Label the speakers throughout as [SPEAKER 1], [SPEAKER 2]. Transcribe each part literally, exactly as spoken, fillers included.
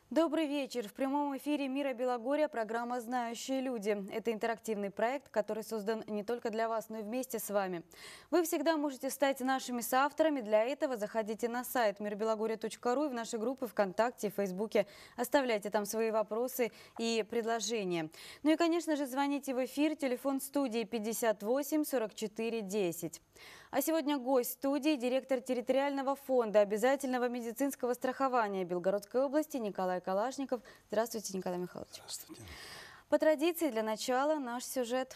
[SPEAKER 1] Добрый вечер. В прямом эфире «Мира Белогорья» программа «Знающие люди». Это интерактивный проект, который создан не только для вас, но и вместе с вами. Вы всегда можете стать нашими соавторами. Для этого заходите на сайт мир белогорья точка ру и в наши группы ВКонтакте и Фейсбуке. Оставляйте там свои вопросы и предложения. Ну и, конечно же, звоните в эфир. Телефон студии пятьдесят восемь сорок четыре десять. А сегодня гость студии, директор территориального фонда обязательного медицинского страхования Белгородской области Николай Калашников. Здравствуйте, Николай Михайлович.
[SPEAKER 2] Здравствуйте.
[SPEAKER 1] По традиции, для начала наш сюжет.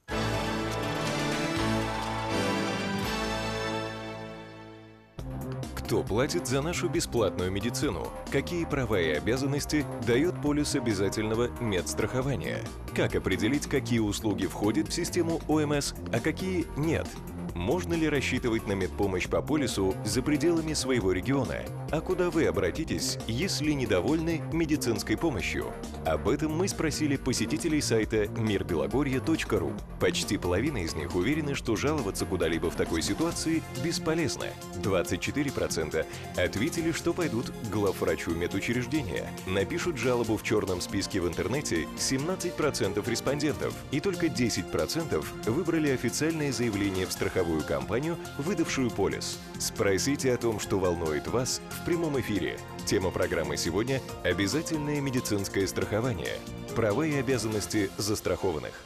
[SPEAKER 3] Кто платит за нашу бесплатную медицину? Какие права и обязанности дает полис обязательного медстрахования? Как определить, какие услуги входят в систему О Эм Эс, а какие нет? Можно ли рассчитывать на медпомощь по полису за пределами своего региона? А куда вы обратитесь, если недовольны медицинской помощью? Об этом мы спросили посетителей сайта мир белогорья точка ру. Почти половина из них уверены, что жаловаться куда-либо в такой ситуации бесполезно. двадцать четыре процента ответили, что пойдут к главврачу медучреждения. Напишут жалобу в черном списке в интернете семнадцать процентов респондентов. И только десять процентов выбрали официальное заявление в страховую компанию, выдавшую полис. Спросите о том, что волнует вас, в прямом эфире. Тема программы сегодня – обязательное медицинское страхование. Права и обязанности застрахованных.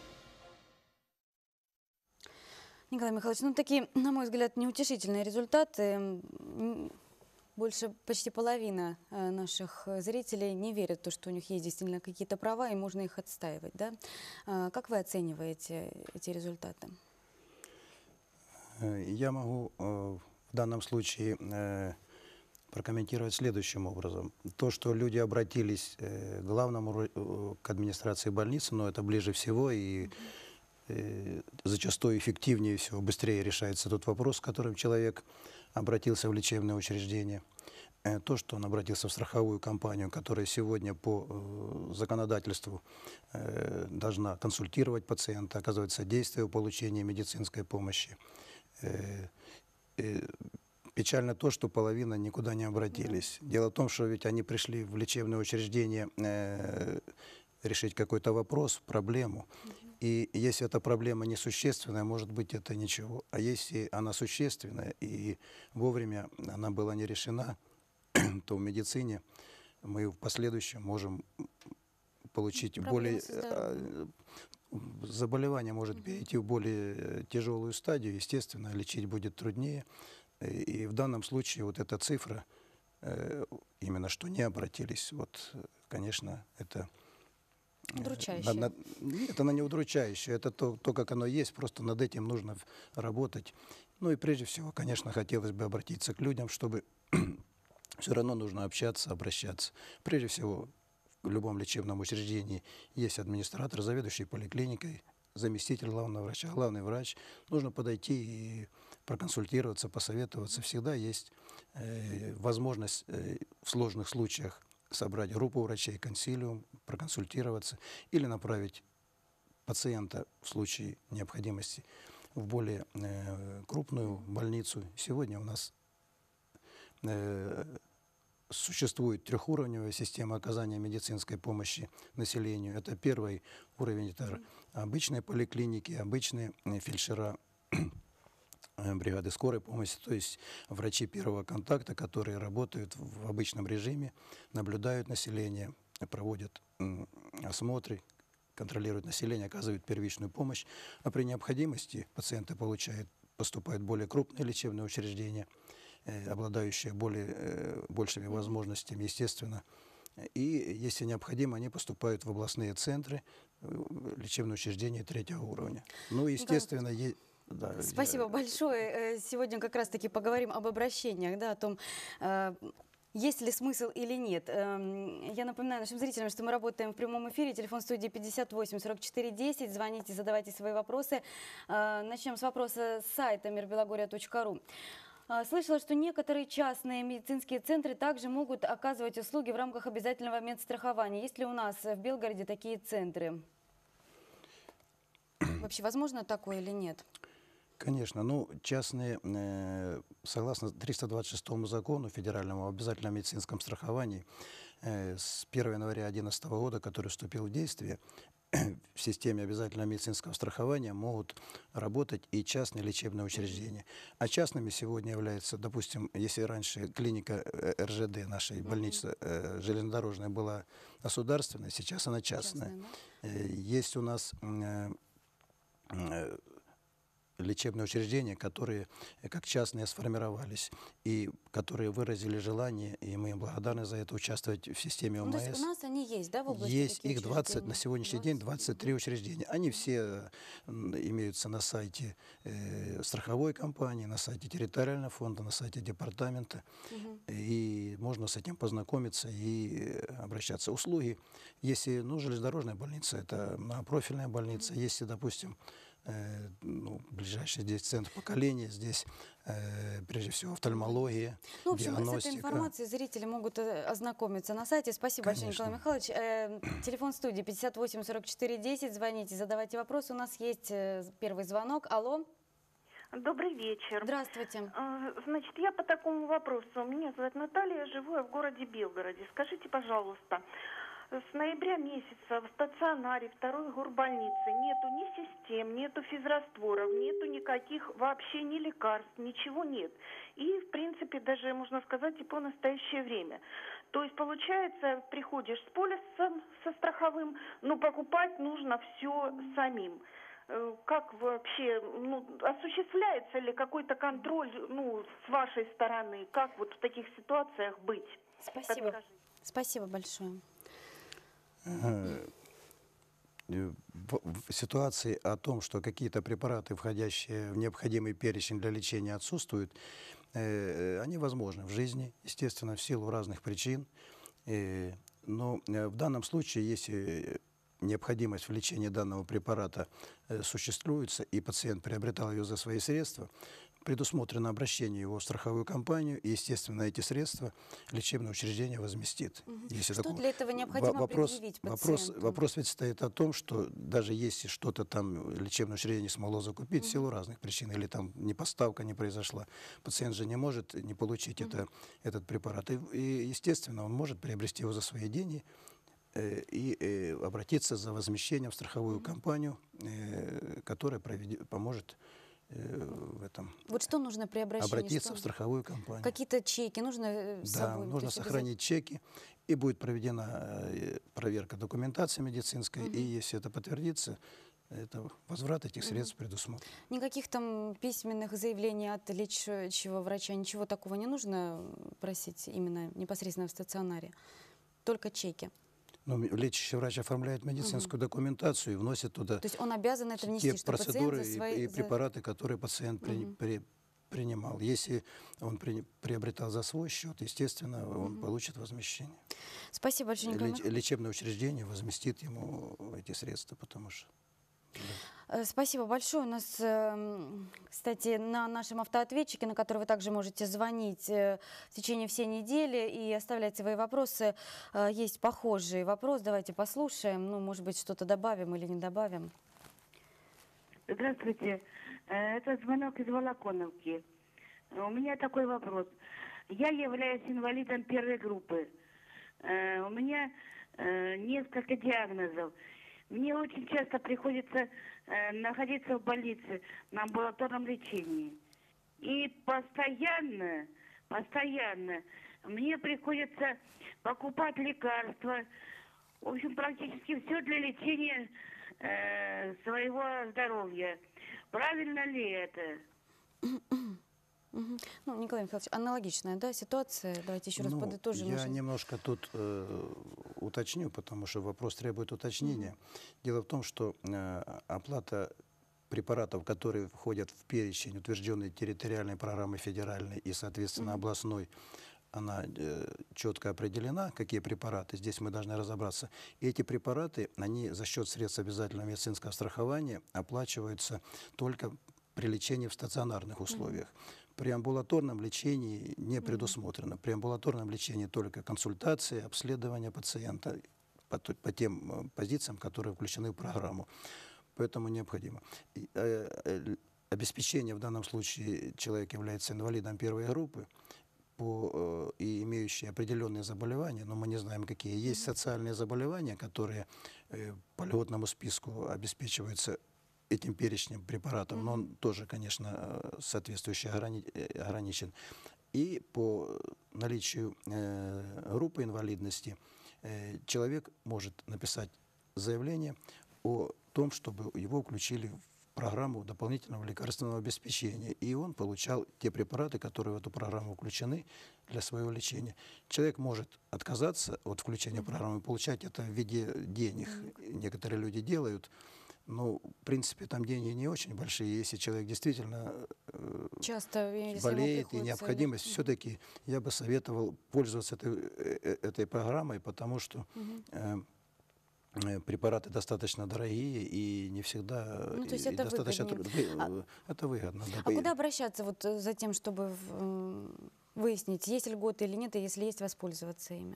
[SPEAKER 1] Николай Михайлович, ну такие, на мой взгляд, неутешительные результаты. Больше почти половина наших зрителей не верят в то, что у них есть действительно какие-то права и можно их отстаивать. Да? Как вы оцениваете эти результаты?
[SPEAKER 2] Я могу в данном случае прокомментировать следующим образом. То, что люди обратились к главному, к администрации больницы, но это ближе всего и зачастую эффективнее всего, быстрее решается тот вопрос, с которым человек обратился в лечебное учреждение. То, что он обратился в страховую компанию, которая сегодня по законодательству должна консультировать пациента, оказывать содействие в получении медицинской помощи. Печально то, что половина никуда не обратились. Дело в том, что ведь они пришли в лечебное учреждение решить какой-то вопрос, проблему. И если эта проблема несущественная, может быть, это ничего. А если она существенная и вовремя она была не решена, то в медицине мы в последующем можем получить более... Заболевание может перейти в более тяжелую стадию, естественно, лечить будет труднее. И в данном случае вот эта цифра, именно что не обратились, вот, конечно, это...
[SPEAKER 1] Удручающе.
[SPEAKER 2] Над, нет, она не удручающая, это то, то, как оно есть, просто над этим нужно работать. Ну и прежде всего, конечно, хотелось бы обратиться к людям, чтобы все равно нужно общаться, обращаться. Прежде всего, в любом лечебном учреждении есть администратор, заведующий поликлиникой, заместитель главного врача, главный врач. Нужно подойти и проконсультироваться, посоветоваться. Всегда есть э, возможность э, в сложных случаях собрать группу врачей, консилиум, проконсультироваться или направить пациента в случае необходимости в более э, крупную больницу. Сегодня у нас э, существует трехуровневая система оказания медицинской помощи населению. Это первый уровень, это обычные поликлиники, обычные фельдшера, бригады скорой помощи, то есть врачи первого контакта, которые работают в обычном режиме, наблюдают население, проводят осмотры, контролируют население, оказывают первичную помощь. А при необходимости пациенты получают, поступают в более крупные лечебные учреждения, обладающие более, большими возможностями, естественно. И, если необходимо, они поступают в областные центры, лечебные учреждения третьего уровня. Ну, естественно, есть...
[SPEAKER 1] Да, Спасибо я... большое. Сегодня как раз-таки поговорим об обращениях, да, о том, есть ли смысл или нет. Я напоминаю нашим зрителям, что мы работаем в прямом эфире. Телефон студии пятьдесят восемь сорок четыре десять. Звоните, задавайте свои вопросы. Начнем с вопроса с сайта мир белогорья точка ру. Слышала, что некоторые частные медицинские центры также могут оказывать услуги в рамках обязательного медстрахования. Есть ли у нас в Белгороде такие центры? Вообще, возможно такое или нет?
[SPEAKER 2] Конечно, ну, частные, э, согласно триста двадцать шестому закону федеральному об обязательном медицинском страховании, э, с первого января две тысячи одиннадцатого года, который вступил в действие, в системе обязательного медицинского страхования могут работать и частные лечебные учреждения. А частными сегодня являются, допустим, если раньше клиника э, эр жэ дэ нашей больницы э, железнодорожная была государственная, сейчас она частная.
[SPEAKER 1] Частная,
[SPEAKER 2] Э, Есть у нас э, э, лечебные учреждения, которые э, как частные сформировались и которые выразили желание, и мы им благодарны за это, участвовать в системе
[SPEAKER 1] Ну, то есть
[SPEAKER 2] ОМС.
[SPEAKER 1] у нас они есть, да, в области
[SPEAKER 2] Есть
[SPEAKER 1] такие
[SPEAKER 2] их двадцать, на
[SPEAKER 1] учреждения?
[SPEAKER 2] сегодняшний день
[SPEAKER 1] двадцать.
[SPEAKER 2] двадцать три учреждения. Они все м, имеются на сайте э, страховой компании, на сайте территориального фонда, на сайте департамента.
[SPEAKER 1] Мгм.
[SPEAKER 2] И можно с этим познакомиться и э, обращаться. Услуги, если, ну, железнодорожная больница, это многопрофильная больница. Если, допустим, э, ну, ближайший здесь центр поколения, здесь э, прежде всего офтальмология,
[SPEAKER 1] Ну, в общем, с этой
[SPEAKER 2] диагностика.
[SPEAKER 1] информацией зрители могут э, ознакомиться на сайте. Спасибо большое,
[SPEAKER 2] Конечно.
[SPEAKER 1] Николай Михайлович. Э, телефон студии пятьдесят восемь сорок четыре десять. Звоните, задавайте вопросы. У нас есть э, первый звонок. Алло,
[SPEAKER 4] Добрый вечер.
[SPEAKER 1] здравствуйте.
[SPEAKER 4] А, Значит, я по такому вопросу. Меня зовут Наталья, живу я в городе Белгороде. Скажите, пожалуйста, с ноября месяца в стационаре второй горбольницы нету ни систем, нету физрастворов, нету никаких вообще ни лекарств, ничего нет. И, в принципе, даже, можно сказать, и по настоящее время. То есть, получается, приходишь с полисом, со страховым, но покупать нужно все самим. Э, Как вообще, ну, осуществляется ли какой-то контроль, ну, с вашей стороны? Как вот в таких ситуациях быть?
[SPEAKER 1] Спасибо.
[SPEAKER 4] Подскажите.
[SPEAKER 1] Спасибо большое.
[SPEAKER 2] Э, в в ситуации о том, что какие-то препараты, входящие в необходимый перечень для лечения, отсутствуют, э, они возможны в жизни, естественно, в силу разных причин. Э, Но э, в данном случае, если необходимость в лечении данного препарата э, существуется, и пациент приобретал ее за свои средства, предусмотрено обращение его в страховую компанию, и, естественно, эти средства лечебное учреждение возместит. Если
[SPEAKER 1] Что
[SPEAKER 2] такого-
[SPEAKER 1] для этого
[SPEAKER 2] Во-
[SPEAKER 1] необходимо
[SPEAKER 2] вопрос,
[SPEAKER 1] предъявить
[SPEAKER 2] вопрос,
[SPEAKER 1] пациенту?
[SPEAKER 2] вопрос ведь стоит о том, что даже если что-то там лечебное учреждение не смогло закупить в силу разных причин, или там не поставка не произошла, пациент же не может не получить это, этот препарат. И, и, естественно, он может приобрести его за свои деньги э, и э, обратиться за возмещением в страховую компанию, э, которая проведи- поможет э, в этом.
[SPEAKER 1] Вот что нужно при обращении?
[SPEAKER 2] Обратиться
[SPEAKER 1] Что-
[SPEAKER 2] в страховую компанию.
[SPEAKER 1] Какие-то чеки нужно э, с
[SPEAKER 2] Да,
[SPEAKER 1] собой? То
[SPEAKER 2] нужно
[SPEAKER 1] есть
[SPEAKER 2] сохранить чеки, и будет проведена э, проверка документации медицинской, и если это подтвердится, это возврат этих средств предусмотрен.
[SPEAKER 1] обязательно- Никаких там письменных заявлений от лечащего врача, ничего такого не нужно просить именно непосредственно в стационаре? Только чеки.
[SPEAKER 2] Но м- лечащий врач оформляет медицинскую документацию и вносит туда
[SPEAKER 1] То есть он обязан это
[SPEAKER 2] те
[SPEAKER 1] внести, что пациент
[SPEAKER 2] процедуры
[SPEAKER 1] за
[SPEAKER 2] и-
[SPEAKER 1] свои...
[SPEAKER 2] и,
[SPEAKER 1] за-
[SPEAKER 2] препараты, которые пациент при- при- принимал. Если он при- приобретал за свой счет, естественно, он получит возмещение.
[SPEAKER 1] Спасибо большое, Николай
[SPEAKER 2] Леч-
[SPEAKER 1] Михайлович.
[SPEAKER 2] лечебное учреждение возместит ему эти средства, потому что...
[SPEAKER 1] Э, Спасибо большое. У нас, эм, кстати, на нашем автоответчике, на который вы также можете звонить э, в течение всей недели и оставлять свои вопросы, э, есть похожий вопрос. Давайте послушаем. Ну, может быть, что-то добавим или не добавим.
[SPEAKER 5] Здравствуйте. Э, Это звонок из Волоконовки. У меня такой вопрос. Я являюсь инвалидом первой группы. Э, У меня э, несколько диагнозов. Мне очень часто приходится э, находиться в больнице на амбулаторном лечении. И постоянно, постоянно мне приходится покупать лекарства. В общем, практически все для лечения э, своего здоровья. Правильно ли это?
[SPEAKER 1] Мгм. Ну, Николай Михайлович, аналогичная, да, ситуация? Давайте еще раз
[SPEAKER 2] Ну,
[SPEAKER 1] подытожим.
[SPEAKER 2] Я
[SPEAKER 1] уже.
[SPEAKER 2] немножко тут э, уточню, потому что вопрос требует уточнения. Дело в том, что э, оплата препаратов, которые входят в перечень, утвержденной территориальной программы федеральной и, соответственно, областной, она э, четко определена, какие препараты. Здесь мы должны разобраться. И эти препараты, они за счет средств обязательного медицинского страхования оплачиваются только при лечении в стационарных условиях. При амбулаторном лечении не предусмотрено. При амбулаторном лечении только консультации, обследование пациента по, т- по тем э, позициям, которые включены в программу. Поэтому необходимо. И, э, э, обеспечение, в данном случае человек является инвалидом первой группы по, э, и имеющий определенные заболевания, но мы не знаем, какие. Есть социальные заболевания, которые э, по льготному списку обеспечиваются этим перечнем препаратов, но он тоже, конечно, э, соответствующе ограни- э, ограничен. И по наличию э, группы инвалидности э, человек может написать заявление о том, чтобы его включили в программу дополнительного лекарственного обеспечения, и он получал те препараты, которые в эту программу включены для своего лечения. Человек может отказаться от включения программы и получать это в виде денег. Некоторые люди делают, но, в принципе, там деньги не очень большие. Если человек действительно э,
[SPEAKER 1] Часто, если ему
[SPEAKER 2] болеет и
[SPEAKER 1] приходится
[SPEAKER 2] необходимость,
[SPEAKER 1] лечить.
[SPEAKER 2] все-таки я бы советовал пользоваться этой, э, э, этой программой, потому что э, э, препараты достаточно дорогие и не всегда
[SPEAKER 1] Ну, то есть
[SPEAKER 2] и
[SPEAKER 1] это
[SPEAKER 2] достаточно
[SPEAKER 1] выгоднее.
[SPEAKER 2] трудно. Вы- Это выгодно. Да.
[SPEAKER 1] А куда обращаться вот э, за тем, чтобы в- м, выяснить, есть льготы или нет, и если есть, воспользоваться ими?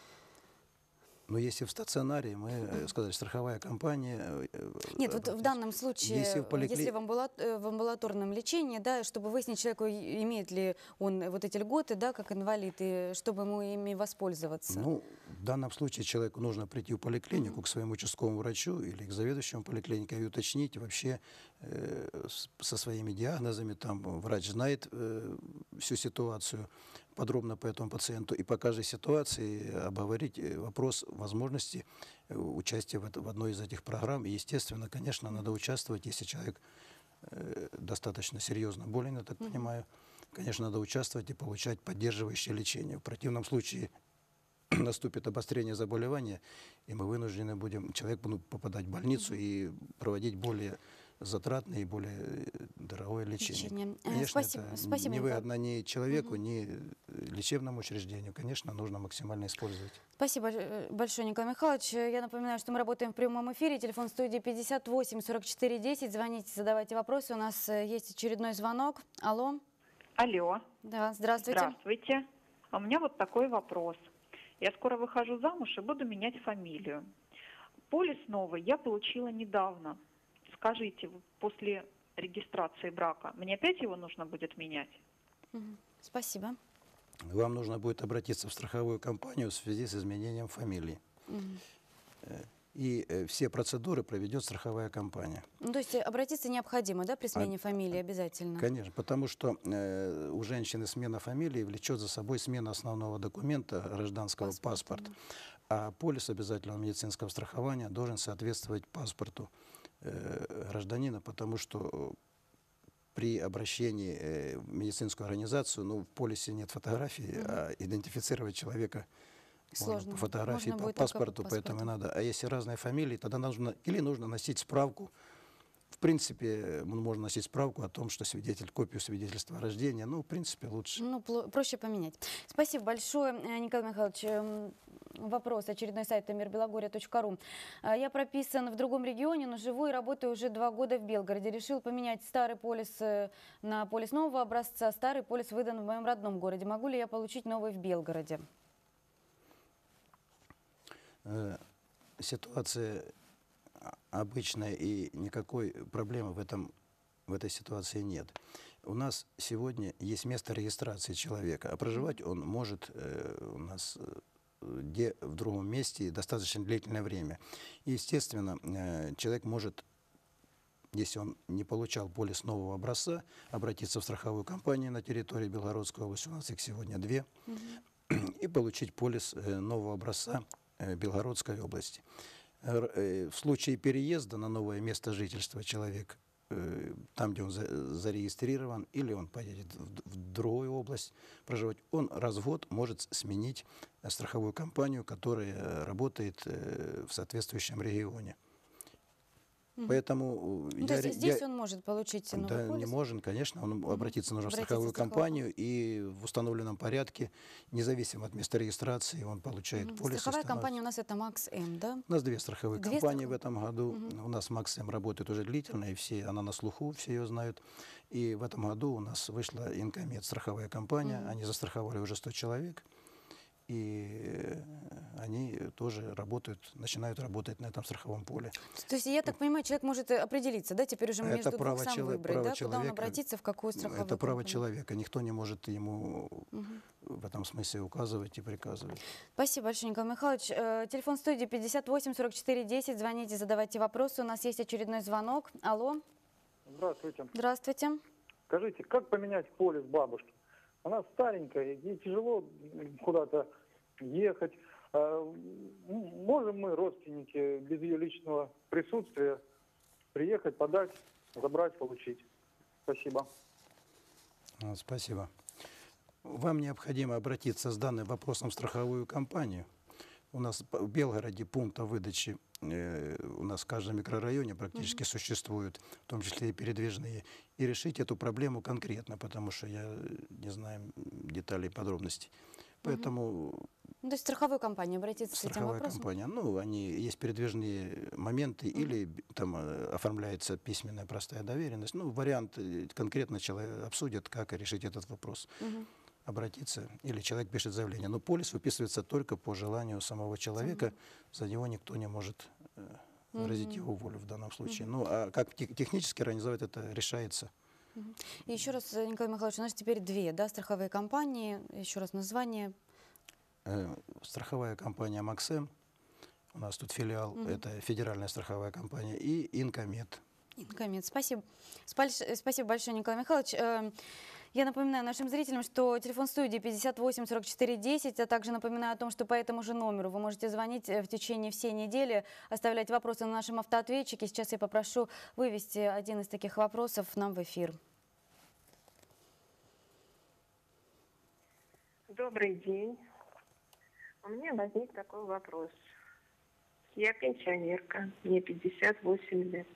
[SPEAKER 2] Но если в стационаре, мы э, сказали, страховая компания. э, э,
[SPEAKER 1] Нет, вот в
[SPEAKER 2] обратись.
[SPEAKER 1] данном случае,
[SPEAKER 2] Если в поликле-
[SPEAKER 1] если в, амбула- э, в амбулаторном лечении, да, чтобы выяснить человеку, и- имеет ли он вот эти льготы, да, как инвалид, и чтобы ему ими воспользоваться.
[SPEAKER 2] Ну, в данном случае человеку нужно прийти в поликлинику к своему участковому врачу или к заведующему поликлиникой и уточнить вообще э, с- со своими диагнозами. Там врач знает э, всю ситуацию подробно по этому пациенту и по каждой ситуации обговорить э, вопрос возможности э, участия в, это- в одной из этих программ. И, естественно, конечно, надо участвовать, если человек э, достаточно серьезно болен, я так понимаю. Конечно, надо участвовать и получать поддерживающее лечение. В противном случае наступит обострение заболевания, и мы вынуждены будем, человек будет попадать в больницу и проводить более затратное и более э, дорогое лечение.
[SPEAKER 1] Лечение. Э,
[SPEAKER 2] Конечно,
[SPEAKER 1] спасибо-
[SPEAKER 2] это
[SPEAKER 1] спасибо,
[SPEAKER 2] не
[SPEAKER 1] Николай.
[SPEAKER 2] выгодно ни человеку, ни э, лечебному учреждению. Конечно, нужно максимально использовать.
[SPEAKER 1] Спасибо э, большое, Николай Михайлович. Я напоминаю, что мы работаем в прямом эфире. Телефон студии пятьдесят восемь сорок четыре десять. Звоните, задавайте вопросы. У нас э, есть очередной звонок. Алло.
[SPEAKER 6] Алло,
[SPEAKER 1] Да, здравствуйте.
[SPEAKER 6] здравствуйте. А у меня вот такой вопрос. Я скоро выхожу замуж и буду менять фамилию. Полис новый я получила недавно. Скажите, вот после регистрации брака мне опять его нужно будет менять?
[SPEAKER 1] Мгм. Спасибо.
[SPEAKER 2] Вам нужно будет обратиться в страховую компанию в связи с изменением фамилии.
[SPEAKER 1] Мгм.
[SPEAKER 2] Э, И э, все процедуры проведет страховая компания.
[SPEAKER 1] Ну, то есть э, обратиться необходимо, да, при смене
[SPEAKER 2] А-
[SPEAKER 1] фамилии обязательно?
[SPEAKER 2] Конечно, потому что э, у женщины смена фамилии влечет за собой смену основного документа, гражданского
[SPEAKER 1] Паспорта,
[SPEAKER 2] паспорта. А полис обязательного медицинского страхования должен соответствовать паспорту э, гражданина, потому что при обращении э, в медицинскую организацию, ну, в полисе нет фотографии, а идентифицировать человека можно
[SPEAKER 1] Сложно.
[SPEAKER 2] по фотографии,
[SPEAKER 1] Можно
[SPEAKER 2] по
[SPEAKER 1] будет только по
[SPEAKER 2] паспорту, поэтому и
[SPEAKER 1] паспорту.
[SPEAKER 2] надо. А если разные фамилии, тогда нужно или нужно носить справку. В принципе, м, можно носить справку о том, что свидетель, копию свидетельства о рождении. Ну, в принципе, лучше.
[SPEAKER 1] Ну, пло- проще поменять. Спасибо большое, э, Николай Михайлович. Эм, Вопрос. Очередной сайт мирбелогорья точка ру. Э, Я прописан в другом регионе, но живу и работаю уже два года в Белгороде. Решил поменять старый полис э, на полис нового образца. Старый полис выдан в моем родном городе. Могу ли я получить новый в Белгороде?
[SPEAKER 2] Э, Ситуация а- обычная, и никакой проблемы в этом в этой ситуации нет. У нас сегодня есть место регистрации человека, а проживать он может э, у нас э, где в другом месте достаточно длительное время. И, естественно, э, человек может, если он не получал полис нового образца, обратиться в страховую компанию на территории Белгородской области, у нас их сегодня две, и получить полис э, нового образца э, Белгородской области. Р- э, В случае переезда на новое место жительства человек, э, там, где он за- зарегистрирован, или он поедет в д- в другую область проживать, он раз в год может сменить э, страховую компанию, которая э, работает э, в соответствующем регионе. Поэтому э,
[SPEAKER 1] Ну, то
[SPEAKER 2] я
[SPEAKER 1] есть
[SPEAKER 2] ре-
[SPEAKER 1] здесь
[SPEAKER 2] я-
[SPEAKER 1] он может получить новый
[SPEAKER 2] да, не
[SPEAKER 1] полис?
[SPEAKER 2] может, конечно, он обратиться нужно в
[SPEAKER 1] Обратиться в
[SPEAKER 2] страховую
[SPEAKER 1] страховую
[SPEAKER 2] компанию, и в установленном порядке, независимо от места регистрации, он получает
[SPEAKER 1] Мгм.
[SPEAKER 2] полис. и
[SPEAKER 1] Страховая
[SPEAKER 2] становится-
[SPEAKER 1] компания у нас это Макс М, да?
[SPEAKER 2] У нас две страховые
[SPEAKER 1] Две
[SPEAKER 2] компании
[SPEAKER 1] страхов-
[SPEAKER 2] в этом году. У нас Максим работает уже длительно, и все, она на слуху, все ее знают. И в этом году у нас вышла Инкомед, страховая компания. Они застраховали уже сто человек. и они тоже работают, начинают работать на этом страховом поле.
[SPEAKER 1] То есть, я так понимаю, человек может определиться, да, теперь уже
[SPEAKER 2] Это
[SPEAKER 1] между
[SPEAKER 2] право
[SPEAKER 1] двух сам
[SPEAKER 2] чело-
[SPEAKER 1] выбрать,
[SPEAKER 2] право
[SPEAKER 1] да, куда он
[SPEAKER 2] человека.
[SPEAKER 1] обратиться, в какую страховую
[SPEAKER 2] Это право
[SPEAKER 1] компанию.
[SPEAKER 2] человека. Никто не может ему
[SPEAKER 1] Мгм.
[SPEAKER 2] в этом смысле указывать и приказывать.
[SPEAKER 1] Спасибо большое, Николай Михайлович. Э, Телефон студии пятьдесят восемь сорок четыре десять. Звоните, задавайте вопросы. У нас есть очередной звонок. Алло.
[SPEAKER 7] Здравствуйте.
[SPEAKER 1] Здравствуйте.
[SPEAKER 7] Скажите, как поменять полис бабушки? Она старенькая, ей тяжело куда-то ехать. А, м, Можем мы, родственники, без ее личного присутствия приехать, подать, забрать, получить? Спасибо.
[SPEAKER 2] А, Спасибо. Вам необходимо обратиться с данным вопросом в страховую компанию. У нас п- в Белгороде пунктов выдачи э, у нас в каждом микрорайоне практически существуют, в том числе и передвижные, и решить эту проблему конкретно, потому что я э, не знаю деталей, подробностей. Поэтому
[SPEAKER 1] Ну, то есть, в страховую компанию обратиться с этим
[SPEAKER 2] страховая
[SPEAKER 1] вопросом?
[SPEAKER 2] компания, ну, они есть передвижные моменты, или б- там э, оформляется письменная простая доверенность. Ну, вариант э, конкретно человек обсудит, как решить этот вопрос.
[SPEAKER 1] Мгм.
[SPEAKER 2] Обратиться, или человек пишет заявление. Но полис выписывается только по желанию самого человека, за него никто не может э, выразить его волю в данном случае. Ну, а как те- технически организовать это, решается.
[SPEAKER 1] И еще раз, э, Николай Михайлович, у нас теперь две, да, страховые компании. Еще раз название.
[SPEAKER 2] Э, Страховая компания «Максем», у нас тут филиал, это федеральная страховая компания, и «Инкомет».
[SPEAKER 1] Инкомет. Спасибо. Спаль- Спасибо большое, Николай Михайлович. Э, Я напоминаю нашим зрителям, что телефон студии пятьдесят восемь сорок четыре десять, а также напоминаю о том, что по этому же номеру вы можете звонить э, в течение всей недели, оставлять вопросы на нашем автоответчике. Сейчас я попрошу вывести один из таких вопросов нам в эфир.
[SPEAKER 8] Добрый день. У меня возник такой вопрос. Я пенсионерка, мне пятьдесят восемь лет.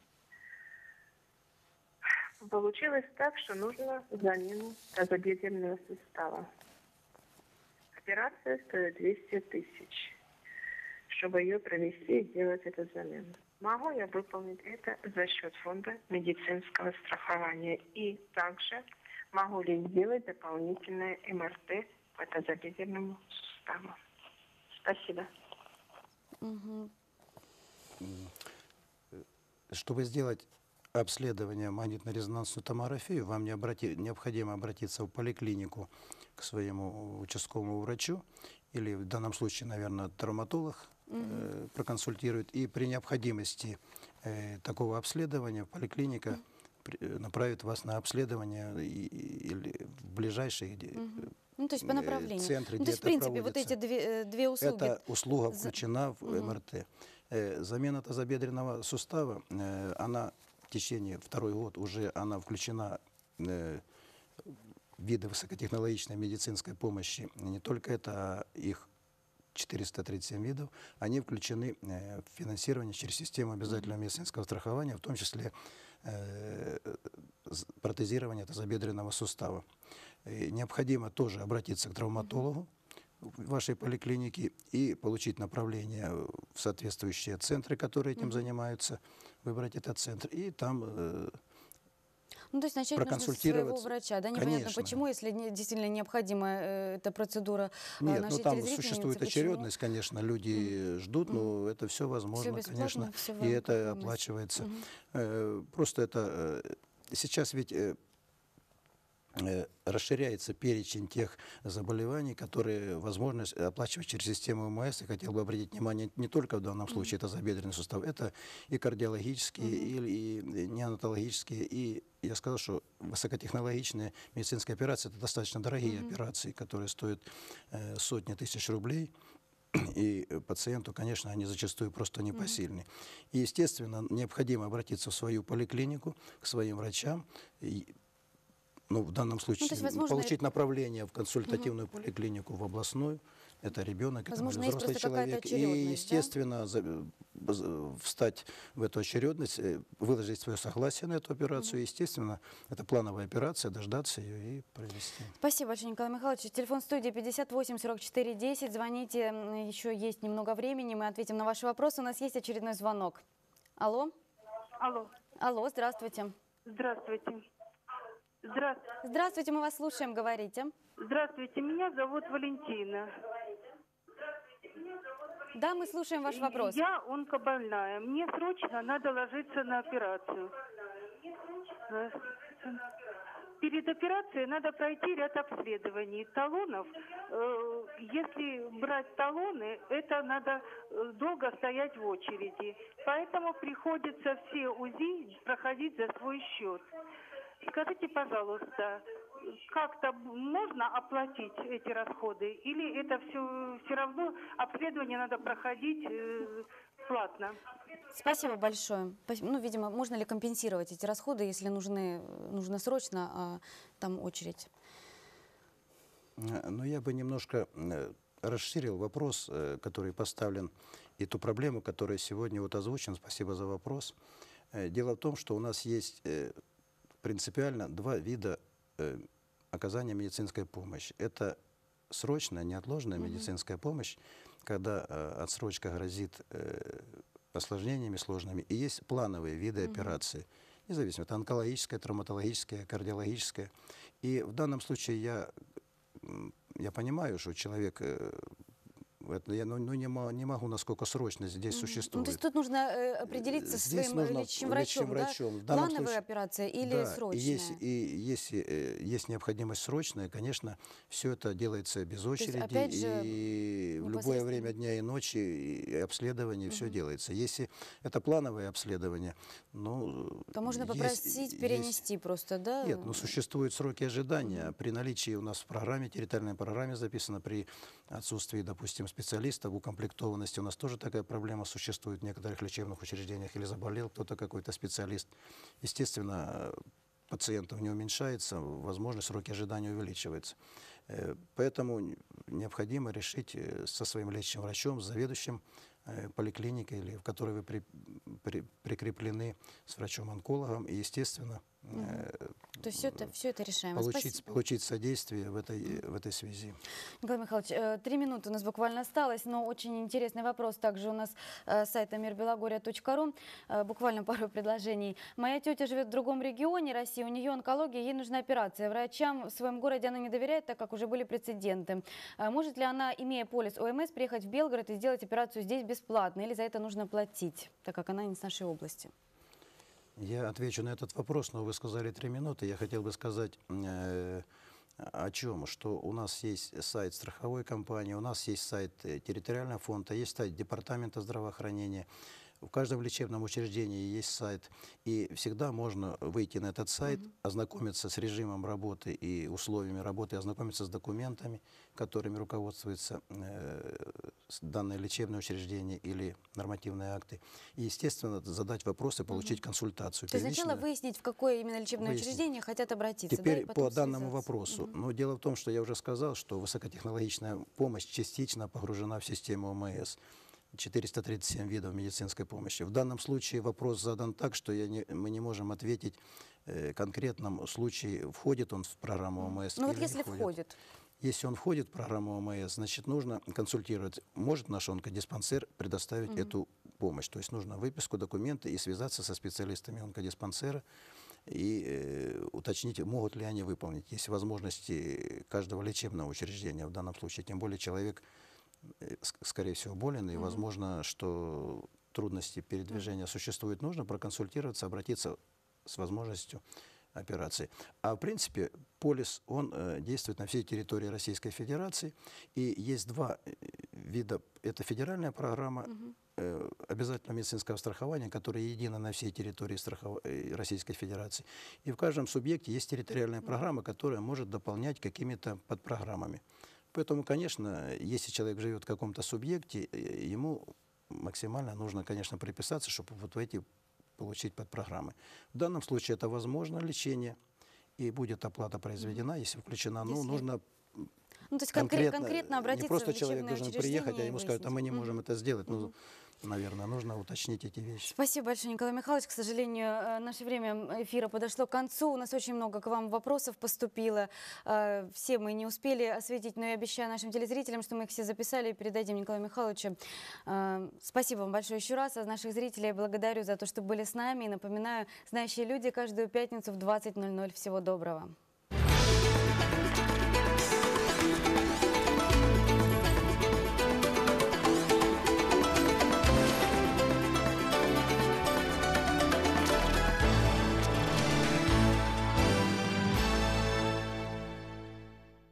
[SPEAKER 8] Получилось так, что нужно замену тазобедренного сустава. Операция стоит двести тысяч, чтобы ее провести и сделать эту замену. Могу я выполнить это за счет фонда медицинского страхования? И также могу ли сделать дополнительное эм эр тэ по тазобедренному суставу? Спасибо.
[SPEAKER 1] Мгм.
[SPEAKER 2] Чтобы сделать обследование магнитно-резонансную томографию, вам не обрати- необходимо обратиться в поликлинику к своему участковому врачу, или в данном случае, наверное, травматолог э, проконсультирует, и при необходимости э, такого обследования поликлиника при- э, направит вас на обследование и- и- или в ближайший где-
[SPEAKER 1] Ну, то есть по
[SPEAKER 2] э,
[SPEAKER 1] направлению.
[SPEAKER 2] центр,
[SPEAKER 1] Ну, то
[SPEAKER 2] где
[SPEAKER 1] есть, в
[SPEAKER 2] это
[SPEAKER 1] принципе, вот
[SPEAKER 2] проводится.
[SPEAKER 1] эти две, э, две услуги.
[SPEAKER 2] Эта услуга
[SPEAKER 1] За-
[SPEAKER 2] включена в эм эр тэ. Э, Замена тазобедренного сустава, э, она в течение второй год уже она включена э, в виды высокотехнологичной медицинской помощи. Не только это, а их четыреста тридцать семь видов, они включены э, в финансирование через систему обязательного медицинского страхования, в том числе э, з- протезирование тазобедренного сустава. И необходимо тоже обратиться к травматологу в вашей поликлинике и получить направление в соответствующие центры, которые этим занимаются, выбрать этот центр, и там э,
[SPEAKER 1] Ну, то есть начать нужно с своего
[SPEAKER 2] проконсультироваться.
[SPEAKER 1] врача, да? Непонятно,
[SPEAKER 2] Конечно.
[SPEAKER 1] почему, если не- действительно необходима э, эта процедура э,
[SPEAKER 2] Нет, ну
[SPEAKER 1] нашей
[SPEAKER 2] там
[SPEAKER 1] телезрительницы,
[SPEAKER 2] существует
[SPEAKER 1] почему?
[SPEAKER 2] очередность, конечно, люди ждут, но это все возможно,
[SPEAKER 1] бесплатно,
[SPEAKER 2] конечно,
[SPEAKER 1] всё в
[SPEAKER 2] и
[SPEAKER 1] рамках
[SPEAKER 2] это
[SPEAKER 1] ОМС.
[SPEAKER 2] оплачивается. Э, Просто это э, сейчас ведь э, э, расширяется перечень тех заболеваний, которые возможно с- оплачивать через систему эм эс. Я хотел бы обратить внимание не только в данном случае это тазобедренный сустав, это и кардиологические, и, и неонатологические, и я сказал, что высокотехнологичные медицинские операции это достаточно дорогие операции, которые стоят э, сотни тысяч рублей. И э, пациенту, конечно, они зачастую просто непосильны. И, естественно, необходимо обратиться в свою поликлинику, к своим врачам, и, ну, в данном случае
[SPEAKER 1] есть, возможно,
[SPEAKER 2] получить направление в консультативную поликлинику, в областную. Это ребенок, это
[SPEAKER 1] Возможно,
[SPEAKER 2] взрослый
[SPEAKER 1] есть просто какая-то
[SPEAKER 2] человек. И,
[SPEAKER 1] очередность, да?
[SPEAKER 2] естественно, за- б- встать в эту очередность, э, выложить свое согласие на эту операцию. Естественно, это плановая операция, дождаться ее и провести.
[SPEAKER 1] Спасибо большое, Николай Михайлович. Телефон студии пятьдесят восемь сорок четыре десять. Звоните, м, еще есть немного времени, мы ответим на ваши вопросы. У нас есть очередной звонок. Алло?
[SPEAKER 4] Алло,
[SPEAKER 1] Алло, здравствуйте.
[SPEAKER 4] здравствуйте. Здравствуйте.
[SPEAKER 1] Здравствуйте, мы вас слушаем, говорите.
[SPEAKER 4] Здравствуйте, меня зовут Валентина.
[SPEAKER 1] Да, мы слушаем ваш вопрос.
[SPEAKER 9] Я онкобольная. Мне срочно надо ложиться на операцию. Перед операцией надо пройти ряд обследований. Талонов, э, если брать талоны, это надо долго стоять в очереди. Поэтому приходится все УЗИ проходить за свой счет. Скажите, пожалуйста, как-то можно оплатить эти расходы? Или это все, все равно обследование надо проходить э, платно?
[SPEAKER 1] Спасибо большое. Ну, видимо, можно ли компенсировать эти расходы, если нужны, нужно срочно, а там очередь?
[SPEAKER 2] Ну, я бы немножко расширил вопрос, который поставлен, и ту проблему, которая сегодня вот озвучена. Спасибо за вопрос. Дело в том, что у нас есть принципиально два вида оказания медицинской помощи. Это срочная, неотложная mm-hmm. медицинская помощь, когда отсрочка грозит осложнениями сложными. И есть плановые виды mm-hmm. операций, независимо, это онкологическая, травматологическая, кардиологическая. И в данном случае я, я понимаю, что человек... Это я ну, не, не могу, насколько срочно здесь mm-hmm. существует.
[SPEAKER 1] Ну, то есть тут нужно э, определиться со своим лечащим врачом,
[SPEAKER 2] врачом.
[SPEAKER 1] Да? Плановая случае, операция или
[SPEAKER 2] да,
[SPEAKER 1] срочная?
[SPEAKER 2] Если, и если э, есть необходимость срочная, конечно, все это делается без очереди.
[SPEAKER 1] Есть, опять же,
[SPEAKER 2] и в любое время дня и ночи, и обследование, mm-hmm. все делается. Если это плановое обследование, ну...
[SPEAKER 1] То можно
[SPEAKER 2] есть,
[SPEAKER 1] попросить перенести
[SPEAKER 2] есть,
[SPEAKER 1] просто, да?
[SPEAKER 2] Нет, ну существуют сроки ожидания. Mm-hmm. При наличии у нас в программе, территориальной программе записано, при отсутствии, допустим, специалистов, укомплектованности. У нас тоже такая проблема существует в некоторых лечебных учреждениях. Или заболел кто-то, какой-то специалист. Естественно, пациентов не уменьшается, возможно, сроки ожидания увеличиваются. Поэтому необходимо решить со своим лечащим врачом, с заведующим поликлиникой, или в которой вы при, при, прикреплены, с врачом-онкологом. И, естественно,
[SPEAKER 1] mm-hmm. То есть все это, все это решаемо.
[SPEAKER 2] Получить, получить содействие в этой, в этой связи.
[SPEAKER 1] Николай Михайлович, три минуты у нас буквально осталось, но очень интересный вопрос. Также у нас с сайта мир белогорья точка ру. Буквально пару предложений. Моя тетя живет в другом регионе России, у нее онкология, ей нужна операция. Врачам в своем городе она не доверяет, так как уже были прецеденты. Может ли она, имея полис ОМС, приехать в Белгород и сделать операцию здесь бесплатно? Или за это нужно платить, так как она не с нашей области?
[SPEAKER 2] Я отвечу на этот вопрос, но вы сказали три минуты. Я хотел бы сказать э, о чем. Что у нас есть сайт страховой компании, у нас есть сайт территориального фонда, есть сайт департамента здравоохранения. В каждом лечебном учреждении есть сайт, и всегда можно выйти на этот сайт, mm-hmm. ознакомиться с режимом работы и условиями работы, ознакомиться с документами, которыми руководствуется э, данное лечебное учреждение или нормативные акты. И, естественно, задать вопросы, получить mm-hmm. консультацию.
[SPEAKER 1] То есть сначала выяснить, в какое именно лечебное выяснить. учреждение хотят обратиться.
[SPEAKER 2] Теперь
[SPEAKER 1] да,
[SPEAKER 2] по данному вопросу.
[SPEAKER 1] Mm-hmm.
[SPEAKER 2] Но дело в том, что я уже сказал, что высокотехнологичная помощь частично погружена в систему ОМС. четыреста тридцать семь видов медицинской помощи. В данном случае вопрос задан так, что я не, мы не можем ответить э, конкретном случае, входит он в программу ОМС
[SPEAKER 1] ну,
[SPEAKER 2] или
[SPEAKER 1] вот если
[SPEAKER 2] не входит.
[SPEAKER 1] входит.
[SPEAKER 2] Если он входит в программу ОМС, значит, нужно консультировать. Может наш онкодиспансер предоставить mm-hmm. эту помощь. То есть нужно выписку, документы и связаться со специалистами онкодиспансера и э, уточнить, могут ли они выполнить. Есть возможности каждого лечебного учреждения в данном случае. Тем более человек, скорее всего, болен, и mm-hmm. возможно, что трудности передвижения mm-hmm. существуют. Нужно проконсультироваться, обратиться с возможностью операции. А в принципе, полис, он э, действует на всей территории Российской Федерации. И есть два вида. Это федеральная программа mm-hmm. э, обязательного медицинского страхования, которая едина на всей территории страхов... э, Российской Федерации. И в каждом субъекте есть территориальная mm-hmm. программа, которая может дополнять какими-то подпрограммами. Поэтому, конечно, если человек живет в каком-то субъекте, ему максимально нужно, конечно, приписаться, чтобы вот в эти получить подпрограммы. В данном случае это возможно лечение, и будет оплата произведена, если включена. Ну, нужно
[SPEAKER 1] ну, то есть
[SPEAKER 2] конкретно,
[SPEAKER 1] конкретно обратиться
[SPEAKER 2] не просто
[SPEAKER 1] в
[SPEAKER 2] человек должен приехать, а ему скажут, а мы не можем
[SPEAKER 1] угу.
[SPEAKER 2] это сделать.
[SPEAKER 1] Угу.
[SPEAKER 2] Ну, наверное, нужно уточнить эти вещи.
[SPEAKER 1] Спасибо большое, Николай Михайлович. К сожалению, наше время эфира подошло к концу. У нас очень много к вам вопросов поступило. Все мы не успели осветить, но я обещаю нашим телезрителям, что мы их все записали и передадим Николаю Михайловичу. Спасибо вам большое еще раз. А наших зрителей благодарю за то, что были с нами. И напоминаю, знающие люди каждую пятницу в двадцать ноль ноль. Всего доброго.